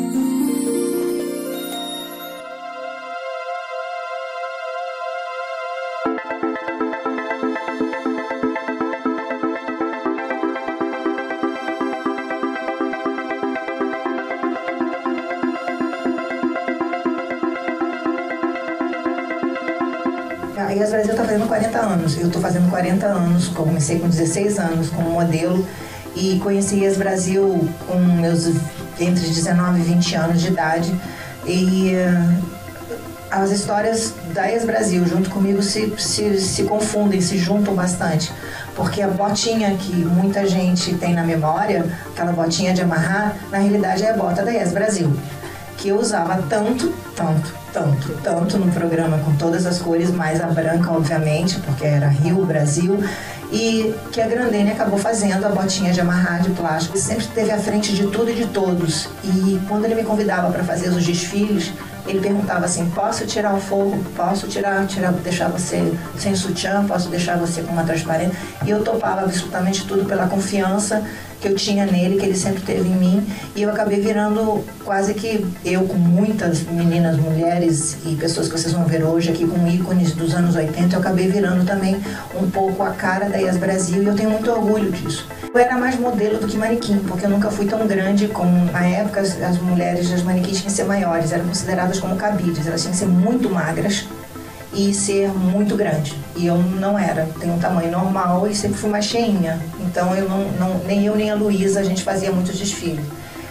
A Yes Brasil está fazendo 40 anos. Eu estou fazendo 40 anos, comecei com 16 anos como modelo e conheci Yes Brasil com meus entre 19 e 20 anos de idade. E as histórias da Yes Brasil junto comigo se confundem, se juntam bastante. Porque a botinha que muita gente tem na memória, aquela botinha de amarrar, na realidade é a bota da Yes Brasil, que eu usava tanto no programa, com todas as cores, mais a branca, obviamente, porque era Rio, Brasil, e que a Grandene acabou fazendo a botinha de amarrar de plástico. Ele sempre esteve à frente de tudo e de todos, e quando ele me convidava para fazer os desfiles, ele perguntava assim: posso tirar o forro? Posso deixar você sem sutiã? Posso deixar você com uma transparência? E eu topava absolutamente tudo pela confiança que eu tinha nele, que ele sempre teve em mim, e eu acabei virando quase que eu, com muitas meninas, mulheres e pessoas que vocês vão ver hoje aqui com ícones dos anos 80, eu acabei virando também um pouco a cara da Yes Brasil, e eu tenho muito orgulho disso. Eu era mais modelo do que manequim, porque eu nunca fui tão grande como, na época, as mulheres, as manequins tinham que ser maiores, eram consideradas como cabides, elas tinham que ser muito magras e ser muito grande. E eu não era, tenho um tamanho normal e sempre fui mais cheinha. Então eu nem eu nem a Luísa, a gente fazia muitos desfiles.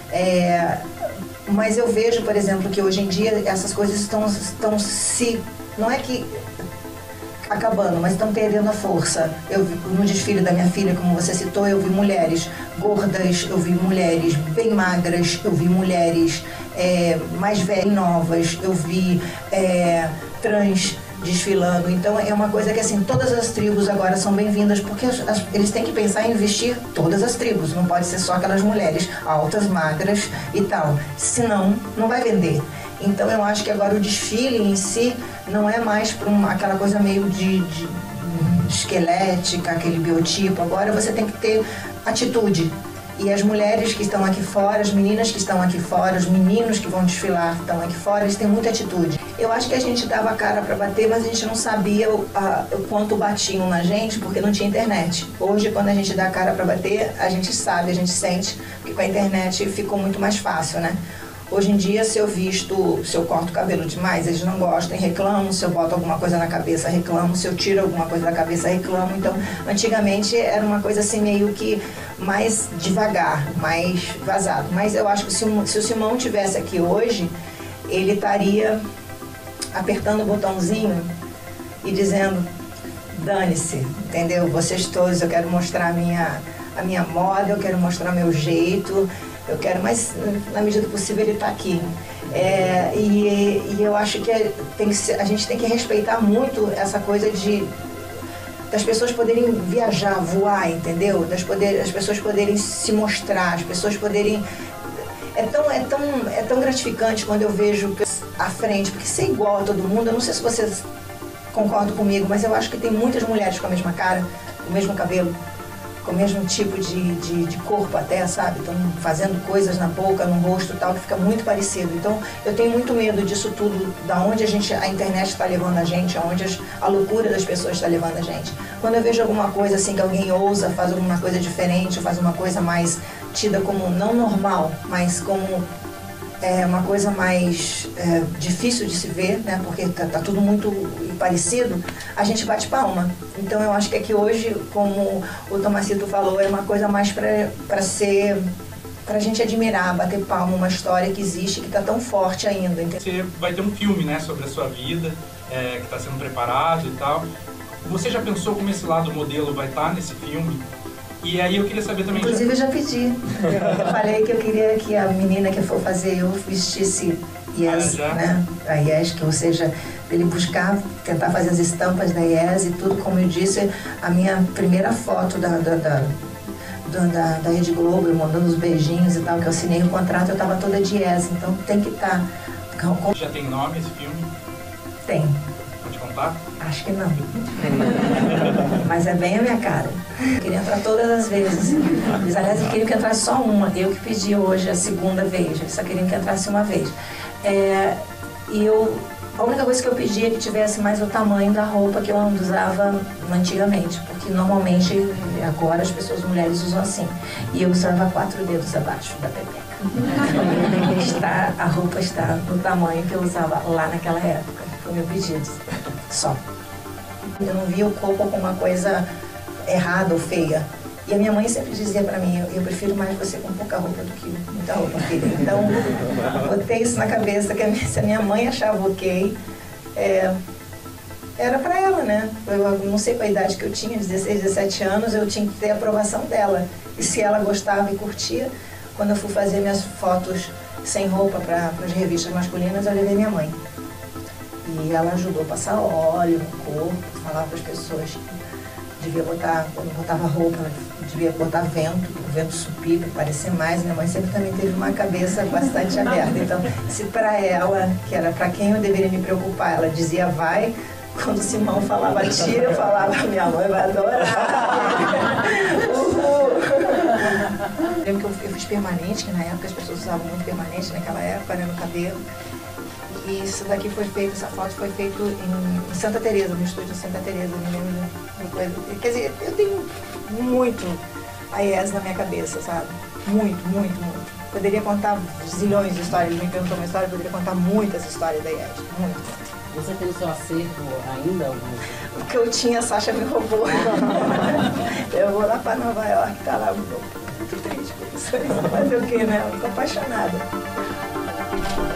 Mas eu vejo, por exemplo, que hoje em dia essas coisas estão se... não é que acabando, mas estão perdendo a força. No desfile da minha filha, como você citou, eu vi mulheres gordas, eu vi mulheres bem magras, eu vi mulheres mais velhas, novas, eu vi trans desfilando. Então é uma coisa que assim, todas as tribos agora são bem-vindas, porque eles têm que pensar em vestir todas as tribos, não pode ser só aquelas mulheres altas, magras e tal, senão não vai vender. Então eu acho que agora o desfile em si não é mais para aquela coisa meio de esquelética, aquele biotipo. Agora você tem que ter atitude. E as mulheres que estão aqui fora, as meninas que estão aqui fora, os meninos que vão desfilar que estão aqui fora, eles têm muita atitude. Eu acho que a gente dava a cara para bater, mas a gente não sabia o quanto batiam na gente, porque não tinha internet. Hoje, quando a gente dá a cara para bater, a gente sabe, a gente sente, porque com a internet ficou muito mais fácil, né? Hoje em dia, se eu corto o cabelo demais, eles não gostam, reclamam. Se eu boto alguma coisa na cabeça, reclamam. Se eu tiro alguma coisa da cabeça, reclamam. Então, antigamente era uma coisa assim meio que mais devagar, mais vazado. Mas eu acho que se o Simão tivesse aqui hoje, ele estaria apertando o botãozinho e dizendo: dane-se, entendeu? Vocês todos, eu quero mostrar a minha moda, eu quero mostrar meu jeito. Eu quero, mas na medida do possível ele está aqui. E eu acho que a gente tem que respeitar muito essa coisa das pessoas poderem viajar, voar, entendeu? As pessoas poderem se mostrar, as pessoas poderem... É tão gratificante quando eu vejo à frente, porque ser igual a todo mundo, eu não sei se vocês concordam comigo, mas eu acho que tem muitas mulheres com a mesma cara, o mesmo cabelo, com o mesmo tipo de corpo até, sabe? Estão fazendo coisas na boca, no rosto e tal, que fica muito parecido. Então, eu tenho muito medo disso tudo, da onde a internet está levando a gente, aonde a loucura das pessoas está levando a gente. Quando eu vejo alguma coisa assim, que alguém ousa, faz alguma coisa diferente, faz uma coisa mais tida como não normal, mas como uma coisa mais difícil de se ver, né? Porque tá tudo muito parecido, a gente bate palma. Então eu acho que aqui hoje, como o Tomacito falou, é uma coisa mais pra gente admirar, bater palma, uma história que existe, que tá tão forte ainda. Entendeu? Você vai ter um filme, né, sobre a sua vida, que está sendo preparado e tal. Você já pensou como esse lado modelo vai estar nesse filme? E aí eu queria saber também... Inclusive eu já pedi. Eu falei que eu queria que a menina que for fazer eu vestisse Yes, né? A Yes, que ou seja, ele tentar fazer as estampas da Yes e tudo, como eu disse, a minha primeira foto da Rede Globo, eu mandando os beijinhos e tal, que eu assinei o contrato, eu tava toda de Yes, então tem que estar. Já tem nome esse filme? Tem. Pode contar? cantar? Acho que não. Mas é bem a minha cara. Eu queria entrar todas as vezes. Eles, aliás, queriam que entrasse só uma. Eu que pedi hoje a segunda vez. Eles só queriam que entrasse uma vez. A única coisa que eu pedi é que tivesse mais o tamanho da roupa que eu usava antigamente. Porque normalmente, agora, as pessoas, mulheres, usam assim. E eu usava 4 dedos abaixo da pepeca. A roupa está no tamanho que eu usava lá naquela época. Foi o meu pedido. Só. Eu não via o corpo como uma coisa errada ou feia. E a minha mãe sempre dizia pra mim, eu prefiro mais você com pouca roupa do que muita roupa, filha. Então, botei isso na cabeça, que se a minha mãe achava ok, era pra ela, né? Eu não sei qual a idade que eu tinha, 16, 17 anos, eu tinha que ter a aprovação dela. E se ela gostava e curtia, quando eu fui fazer minhas fotos sem roupa para as revistas masculinas, eu levei minha mãe. E ela ajudou a passar óleo no corpo, falava para as pessoas que devia botar, quando botava roupa, devia botar vento, o vento subir para parecer mais. Minha mãe sempre também teve uma cabeça bastante aberta. Então, se para ela, que era para quem eu deveria me preocupar, ela dizia vai, quando o Simão falava tira, eu falava minha mãe vai adorar. Eu lembro que eu fiz permanente, que na época as pessoas usavam muito permanente naquela época, né, no cabelo. E isso daqui foi feito, essa foto foi feita em Santa Teresa, no estúdio de Santa Teresa, me lembro de coisa. Quer dizer, eu tenho muito a IES na minha cabeça, sabe? Muito, muito, muito. Poderia contar zilhões de histórias, me perguntou uma história, eu poderia contar muitas histórias da IES, muito. Você tem no seu acervo ainda alguma? O que eu tinha, a Sasha me roubou. Eu vou lá para Nova York, tá lá, muito triste por isso. Fazer o quê, né? Eu tô apaixonada.